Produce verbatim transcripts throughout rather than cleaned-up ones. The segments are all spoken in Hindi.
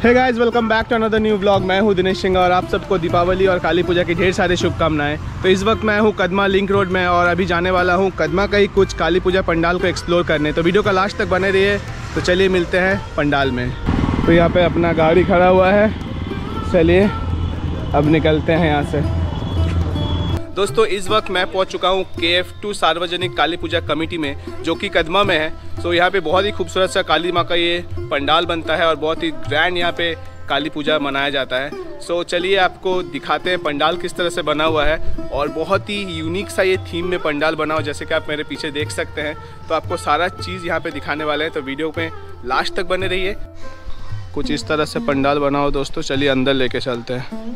Hey guys, welcome back to another new blog. मैं हूं दिनेश सिंह और आप सबको दीपावली और काली पूजा की ढेर सारी शुभकामनाएं। तो इस वक्त मैं हूं कदमा लिंक रोड में और अभी जाने वाला हूं कदमा का ही कुछ काली पूजा पंडाल को एक्सप्लोर करने। तो वीडियो का लास्ट तक बने रहिए। तो चलिए मिलते हैं पंडाल में। तो यहाँ पे अपना गाड़ी खड़ा हुआ है, चलिए अब निकलते हैं यहाँ से। दोस्तों इस वक्त मैं पहुंच चुका हूं के एफ टू सार्वजनिक काली पूजा कमेटी में, जो कि कदमा में है। सो यहाँ पे बहुत ही खूबसूरत सा काली माँ का ये पंडाल बनता है और बहुत ही ग्रैंड यहाँ पे काली पूजा मनाया जाता है। सो चलिए आपको दिखाते हैं पंडाल किस तरह से बना हुआ है। और बहुत ही यूनिक सा ये थीम में पंडाल बना हुआ, जैसे कि आप मेरे पीछे देख सकते हैं। तो आपको सारा चीज़ यहाँ पे दिखाने वाले हैं, तो वीडियो में लास्ट तक बने रहिए। कुछ इस तरह से पंडाल बना हो दोस्तों, चलिए अंदर लेके चलते हैं।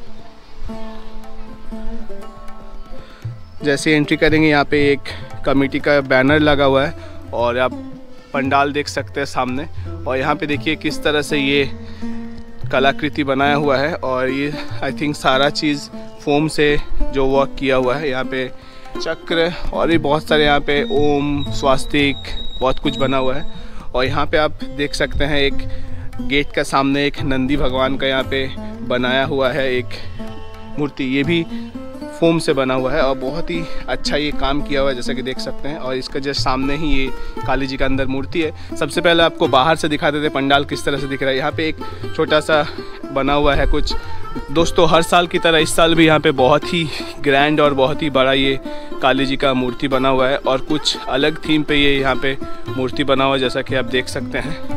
जैसे एंट्री करेंगे यहाँ पे एक कमेटी का बैनर लगा हुआ है और आप पंडाल देख सकते हैं सामने। और यहाँ पे देखिए किस तरह से ये कलाकृति बनाया हुआ है। और ये आई थिंक सारा चीज़ फोम से जो वर्क किया हुआ है। यहाँ पे चक्र और भी बहुत सारे यहाँ पे ओम स्वास्तिक बहुत कुछ बना हुआ है। और यहाँ पे आप देख सकते हैं एक गेट का सामने एक नंदी भगवान का यहाँ पे बनाया हुआ है एक मूर्ति, ये भी फोम से बना हुआ है और बहुत ही अच्छा ये काम किया हुआ है जैसा कि देख सकते हैं। और इसका जस्ट सामने ही ये काली जी का अंदर मूर्ति है। सबसे पहले आपको बाहर से दिखा देते पंडाल किस तरह से दिख रहा है। यहाँ पे एक छोटा सा बना हुआ है कुछ। दोस्तों हर साल की तरह इस साल भी यहाँ पे बहुत ही ग्रैंड और बहुत ही बड़ा ये काली जी का मूर्ति बना हुआ है और कुछ अलग थीम पे ये यहाँ पे मूर्ति बना हुआ है जैसा कि आप देख सकते हैं।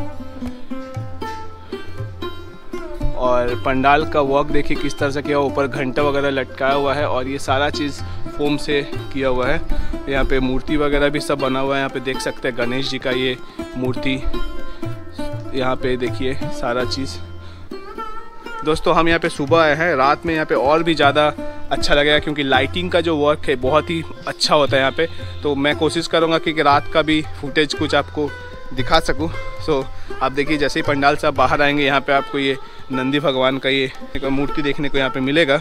और पंडाल का वर्क देखिए किस तरह से किया हुआ, ऊपर घंटा वगैरह लटकाया हुआ है और ये सारा चीज़ फोम से किया हुआ है। यहाँ पे मूर्ति वगैरह भी सब बना हुआ है। यहाँ पे देख सकते हैं गणेश जी का ये मूर्ति, यहाँ पे देखिए सारा चीज़। दोस्तों हम यहाँ पे सुबह आए हैं, रात में यहाँ पे और भी ज़्यादा अच्छा लगेगा क्योंकि लाइटिंग का जो वर्क है बहुत ही अच्छा होता है यहाँ पे। तो मैं कोशिश करूँगा कि रात का भी फुटेज कुछ आपको दिखा सकूँ। सो so, आप देखिए जैसे ही पंडाल से आप बाहर आएंगे यहाँ पे आपको ये नंदी भगवान का ये एक मूर्ति देखने को यहाँ पे मिलेगा।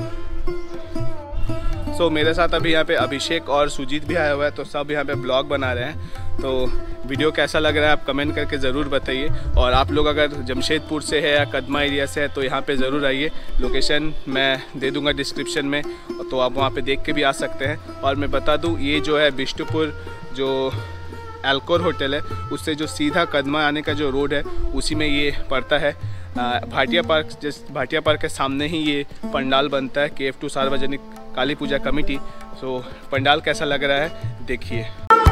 सो so, मेरे साथ अभी यहाँ पे अभिषेक और सुजीत भी आया हुआ है, तो सब यहाँ पे ब्लॉग बना रहे हैं। तो वीडियो कैसा लग रहा है आप कमेंट करके ज़रूर बताइए। और आप लोग अगर जमशेदपुर से है या कदमा एरिया से है तो यहाँ पे ज़रूर आइए। लोकेशन मैं दे दूँगा डिस्क्रिप्शन में, तो आप वहाँ पे देख के भी आ सकते हैं। और मैं बता दूँ ये जो है बिष्टुपुर जो एल्कोर होटल है उससे जो सीधा कदमा आने का जो रोड है उसी में ये पड़ता है। भाटिया पार्क, जिस भाटिया पार्क के सामने ही ये पंडाल बनता है के एफ टू सार्वजनिक काली पूजा कमेटी। सो पंडाल कैसा लग रहा है देखिए।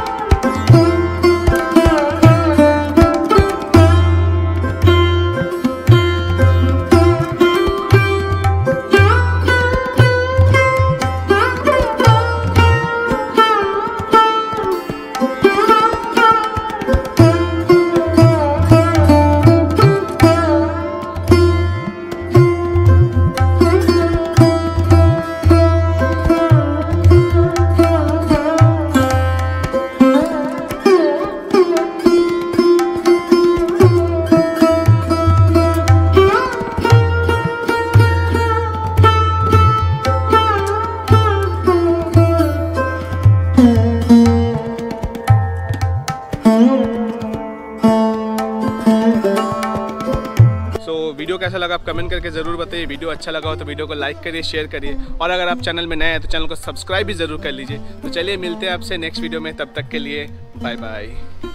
वीडियो कैसा लगा आप कमेंट करके ज़रूर बताइए। वीडियो अच्छा लगा हो तो वीडियो को लाइक करिए, शेयर करिए। और अगर आप चैनल में नए हैं तो चैनल को सब्सक्राइब भी ज़रूर कर लीजिए। तो चलिए मिलते हैं आपसे नेक्स्ट वीडियो में, तब तक के लिए बाय बाय।